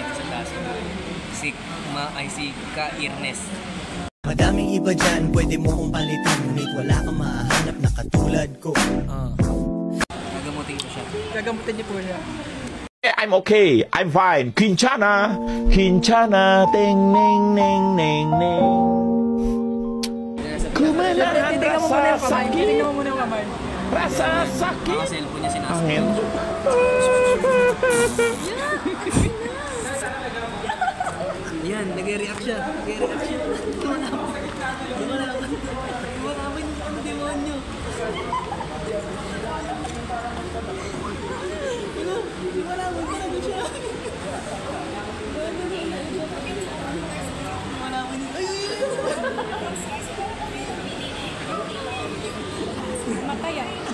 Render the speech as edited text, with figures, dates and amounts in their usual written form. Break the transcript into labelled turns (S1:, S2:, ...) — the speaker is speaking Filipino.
S1: sa taas mo. Si Ka Irnes.
S2: Madaming iba dyan, pwede mo kong palitan, ngunit wala kang mahanap na katulad ko.
S1: Gagamutin ko siya.
S3: Gagamutin niyo po siya.
S4: I'm okay. I'm fine. Quinchana. Quinchana. Ting, ning, ning, ning, ning. Kumalaan rasa sakit.
S3: Titignan mo muna yung kamay.
S4: Rasa sakit.
S1: Mga cellphone niya sinasok.
S4: Angin.
S1: Yan, nag-react siya. Nag-react siya. Lumalaban yung demonyo. Lumalaban talaga siya. Lumalaban yung...
S5: Matay ah.